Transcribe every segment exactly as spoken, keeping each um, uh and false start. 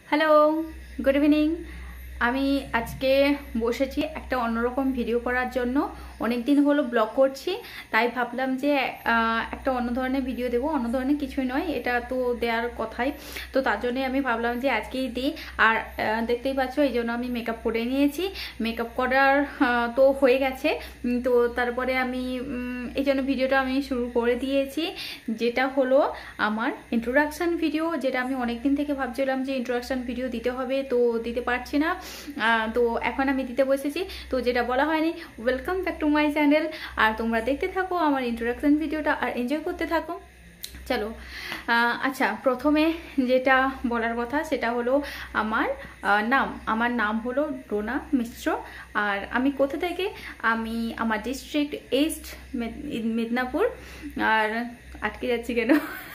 Hello, good evening. আমি আজকে বসেছি একটা অন্যরকম ভিডিও করার জন্য। অনেক দিন হলো ব্লগ করছি, তাই ভাবলাম যে একটা অন্য ধরনের ভিডিও দেবো। অন্য ধরনের কিছুই নয়, এটা তো দেওয়ার কথাই, তো তার জন্যই আমি ভাবলাম যে আজকেই দিই। আর দেখতেই পাচ্ছ, এই জন্য আমি মেকআপ করে নিয়েছি। মেকআপ করার তো হয়ে গেছে, তো তারপরে আমি এই জন্য ভিডিওটা আমি শুরু করে দিয়েছি, যেটা হলো আমার ইন্ট্রোডাকশান ভিডিও, যেটা আমি অনেকদিন থেকে ভাবছিলাম যে ইন্ট্রোডাকশান ভিডিও দিতে হবে, তো দিতে পারছি না। তো এখন আমি দিতে বসেছি, তো যেটা বলা হয়নি, welcome back to my channel. আর তোমরা দেখতে থাকো আমার ইন্ট্রোডাকশান ভিডিওটা আর এনজয় করতে থাকো। চলো, আচ্ছা, প্রথমে যেটা বলার কথা সেটা হলো আমার নাম। আমার নাম হলো রোনা মিশ্র। আর আমি কোথা থেকে? আমি আমার ডিস্ট্রিক্ট ইস্ট মেদিনীপুর। আর আটকে যাচ্ছি কেন?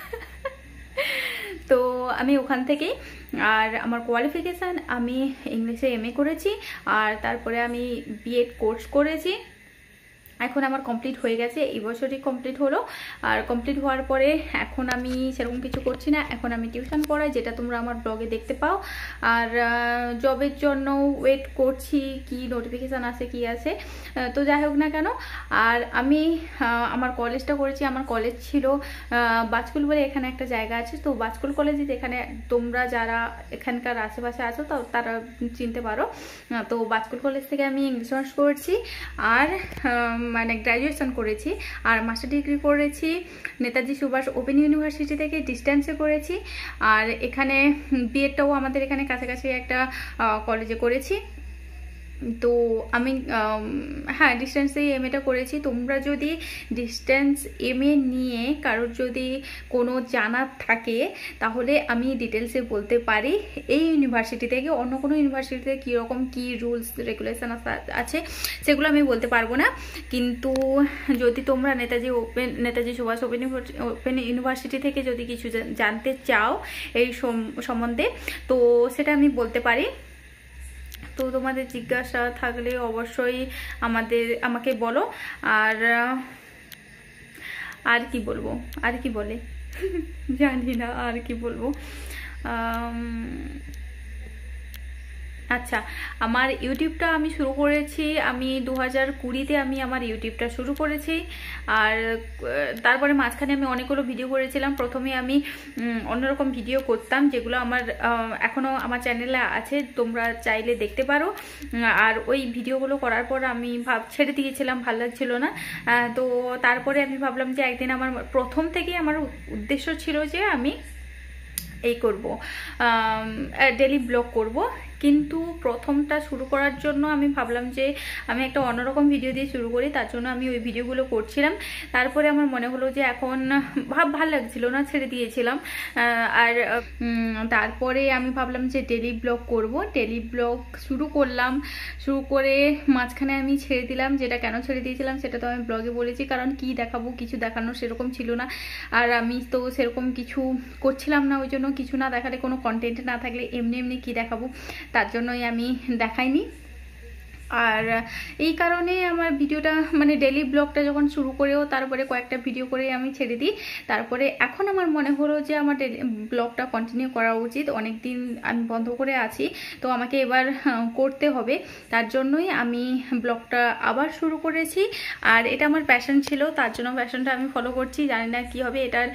তো আমি ওখান থেকেই। আর আমার কোয়ালিফিকেশান, আমি ইংলিশে এম এ করেছি, আর তারপরে আমি বিএড কোর্স করেছি। এখন আমার কমপ্লিট হয়ে গেছে, এই বছরই কমপ্লিট হলো। আর কমপ্লিট হওয়ার পরে এখন আমি সেরকম কিছু করছি না, এখন আমি টিউশন পড়াই, যেটা তোমরা আমার ব্লগে দেখতে পাও। আর জবের জন্য ওয়েট করছি, কি নোটিফিকেশান আসে কি আছে, তো যাই হোক না কেন। আর আমি আমার কলেজটা করেছি, আমার কলেজ ছিল বাজকুল বলে এখানে একটা জায়গা আছে, তো বাজকুল কলেজে, যেখানে তোমরা যারা এখানকার আশেপাশে আছো তো তারা চিনতে পারো। তো বাজকুল কলেজ থেকে আমি ইংলিশ অনার্স করেছি, আর মানে গ্র্যাজুয়েশন করেছি, আর মাস্টার ডিগ্রি করেছি নেতাজি সুভাষ ওপেন ইউনিভার্সিটি থেকে, ডিস্টেন্সে করেছি। আর এখানে বিএডটাও আমাদের এখানে কাছাকাছি একটা কলেজে করেছি। তো আমি হ্যাঁ ডিস্টেন্সেই এম এটা করেছি। তোমরা যদি ডিস্টেন্স এম এ নিয়ে কারোর যদি কোনো জানার থাকে, তাহলে আমি ডিটেলসে বলতে পারি। এই ইউনিভার্সিটি থেকে অন্য কোনো ইউনিভার্সিটিতে কীরকম কী রুলস রেগুলেশন আছে সেগুলো আমি বলতে পারবো না, কিন্তু যদি তোমরা Netaji open Netaji Subhas open open university থেকে যদি কিছু জানতে চাও এই সম্বন্ধে, তো সেটা আমি বলতে পারি। তো তোমাদের জিজ্ঞাসা থাকলে অবশ্যই আমাদের আমাকে বলো। আর আর কি বলবো, আর কি বলে জানি না আর কি বলবো। আচ্ছা, আমার ইউটিউবটা আমি শুরু করেছি, আমি দু হাজার কুড়িতে আমি আমার ইউটিউবটা শুরু করেছি। আর তারপরে মাঝখানে আমি অনেকগুলো ভিডিও করেছিলাম। প্রথমে আমি অন্যরকম ভিডিও করতাম, যেগুলো আমার এখনও আমার চ্যানেলে আছে, তোমরা চাইলে দেখতে পারো। আর ওই ভিডিওগুলো করার পর আমি ভাব ছেড়ে দিয়েছিলাম, ভালো লাগছিল না। তো তারপরে আমি ভাবলাম যে একদিন, আমার প্রথম থেকেই আমার উদ্দেশ্য ছিল যে আমি এই করব, ডেলি ব্লগ করব। কিন্তু প্রথমটা শুরু করার জন্য আমি ভাবলাম যে আমি একটা অন্যরকম ভিডিও দিয়ে শুরু করি, তার জন্য আমি ওই ভিডিওগুলো করছিলাম। তারপরে আমার মনে হলো যে এখন ভাব ভালো লাগছিল না, ছেড়ে দিয়েছিলাম। আর তারপরে আমি ভাবলাম যে ডেলি ব্লগ করব। ডেলি ব্লগ শুরু করলাম, শুরু করে মাঝখানে আমি ছেড়ে দিলাম। যেটা কেন ছেড়ে দিয়েছিলাম সেটা তো আমি ব্লগে বলেছি, কারণ কি দেখাবো, কিছু দেখানোর সেরকম ছিল না। আর আমি তো সেরকম কিছু করছিলাম না, ওই জন্য কিছু না দেখালে, কোনো কন্টেন্ট না থাকলে এমনি এমনি কি দেখাবো, তার জন্যই আমি দেখাইনি। আর এই কারণে আমার ভিডিওটা মানে ডেলি ব্লগটা যখন শুরু করেও তারপরে কয়েকটা ভিডিও করে আমি ছেড়ে দিই। তারপরে এখন আমার মনে হলো যে আমার ডেলি ব্লগটা কন্টিনিউ করা উচিত। অনেক দিন আমি বন্ধ করে আছি, তো আমাকে এবার করতে হবে, তার জন্যই আমি ব্লগটা আবার শুরু করেছি। আর এটা আমার প্যাশন ছিল, তার জন্য প্যাশনটা আমি ফলো করছি। জানি না কি হবে এটার,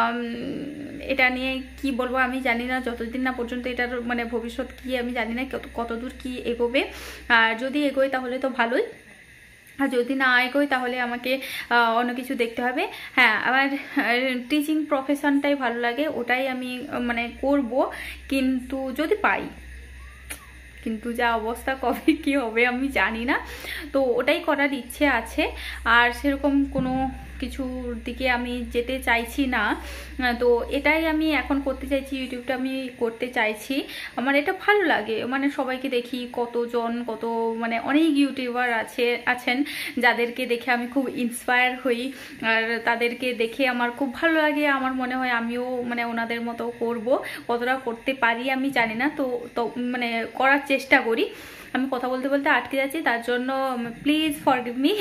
এটা নিয়ে কি বলবো আমি জানি না, যতদিন না পর্যন্ত এটার মানে ভবিষ্যৎ কি আমি জানি না, কতদূর কি এগোবে। আর যদি এগোই তাহলে তো ভালোই, আর যদি না এগোই তাহলে আমাকে অন্য কিছু দেখতে হবে। হ্যাঁ, আমার টিচিং প্রফেশনটাই ভালো লাগে, ওটাই আমি মানে করব, কিন্তু যদি পাই, কিন্তু যা অবস্থা কবে কি হবে আমি জানি না, তো ওটাই করার ইচ্ছে আছে। আর সেরকম কোনো কিছুর দিকে আমি যেতে চাইছি না, তো এটাই আমি এখন করতে চাইছি। ইউটিউবটা আমি করতে চাইছি, আমার এটা ভালো লাগে। মানে সবাইকে দেখি, কতজন কত মানে অনেক ইউটিউবার আছে আছেন যাদেরকে দেখে আমি খুব ইন্সপায়ার হই, আর তাদেরকে দেখে আমার খুব ভালো লাগে। আমার মনে হয় আমিও মানে ওনাদের মতো করব, কতটা করতে পারি আমি জানি না, তো তো মানে করার চেষ্টা করি। আমি কথা বলতে বলতে আটকে যাচ্ছি, তার জন্য প্লিজ ফরগিভ মি।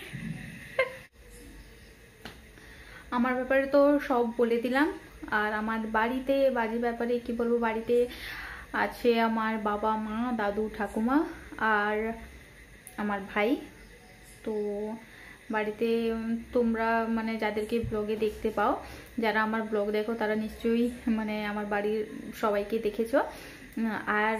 আমার ব্যাপারে তো সব বলে দিলাম। আর আমার বাড়িতে বাড়ির ব্যাপারে কি বলবো, বাড়িতে আছে আমার বাবা, মা, দাদু, ঠাকুমা আর আমার ভাই। তো বাড়িতে তোমরা মানে যাদেরকে ব্লগে দেখতে পাও, যারা আমার ব্লগ দেখো তারা নিশ্চয়ই মানে আমার বাড়ির সবাইকে দেখেছো। আর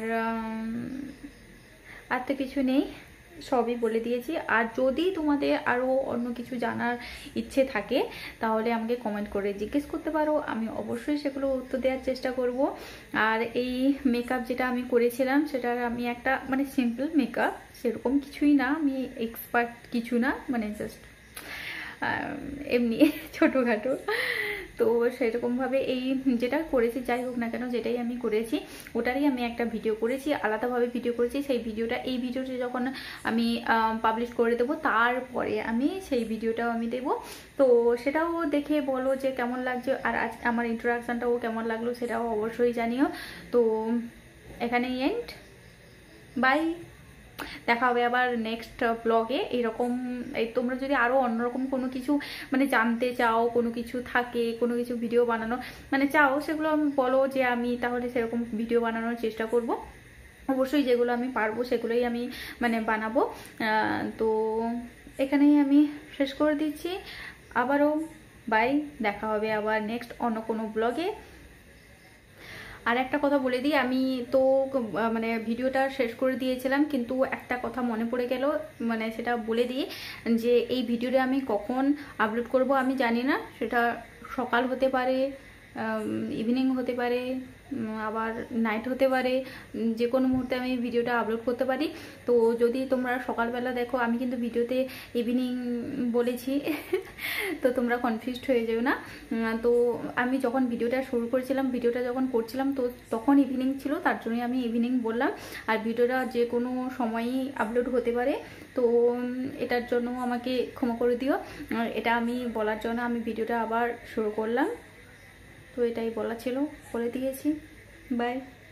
আর তো কিছু নেই, সবই বলে দিয়েছি। আর যদি তোমাদের আরও অন্য কিছু জানার ইচ্ছে থাকে তাহলে আমাকে কমেন্ট করে জিজ্ঞেস করতে পারো, আমি অবশ্যই সেগুলো উত্তর দেওয়ার চেষ্টা করব। আর এই মেকআপ যেটা আমি করেছিলাম সেটার আমি একটা মানে সিম্পল মেকআপ, সেরকম কিছুই না, আমি এক্সপার্ট কিছু না, মানে জাস্ট এমনি ছোটোখাটো। তো সেরকমভাবে এই যেটা করেছি, যাই হোক না কেন যেটাই আমি করেছি ওটারই আমি একটা ভিডিও করেছি, আলাদাভাবে ভিডিও করেছি। সেই ভিডিওটা এই ভিডিওটা যখন আমি পাবলিশ করে দেবো তারপরে আমি সেই ভিডিওটাও আমি দেবো। তো সেটাও দেখে বলো যে কেমন লাগছে, আর আজ আমার ইন্ট্রোডাকশানটাও কেমন লাগলো সেটাও অবশ্যই জানিও। তো এখানেই এন্ড, বাই। দেখা হবে আবার নেক্সট ব্লগে। এরকম এই তোমরা যদি আরও অন্যরকম কোনো কিছু মানে জানতে চাও, কোনো কিছু থাকে, কোনো কিছু ভিডিও বানানো মানে চাও, সেগুলো আমি বলো যে আমি তাহলে সেরকম ভিডিও বানানোর চেষ্টা করব। অবশ্যই যেগুলো আমি পারবো সেগুলোই আমি মানে বানাবো। তো এখানেই আমি শেষ করে দিচ্ছি। আবারও বাই, দেখা হবে আবার নেক্সট অন্য কোনো ব্লগে। আর একটা কথা বলে দিই, আমি তো মানে ভিডিওটা শেষ করে দিয়েছিলাম কিন্তু একটা কথা মনে পড়ে গেল, মানে সেটা বলে দিই যে এই ভিডিওটা আমি কখন আপলোড করব আমি জানি না, সেটা সকাল হতে পারে, ইভিনিং হতে পারে, আবার নাইট হতে পারে, যে কোনো মুহূর্তে আমি ভিডিওটা আপলোড করতে পারি। তো যদি তোমরা সকালবেলা দেখো, আমি কিন্তু ভিডিওতে ইভিনিং বলেছি তো তোমরা কনফিউজড হয়ে যাও না। তো আমি যখন ভিডিওটা শুরু করেছিলাম, ভিডিওটা যখন করছিলাম তো তখন ইভিনিং ছিল, তার জন্যই আমি ইভিনিং বললাম। আর ভিডিওটা যে কোনো সময়ই আপলোড হতে পারে, তো এটার জন্য আমাকে ক্ষমা করে দিও। এটা আমি বলার জন্য আমি ভিডিওটা আবার শুরু করলাম। তো এটাই বলা ছিল, বলে দিয়েছি। বাই।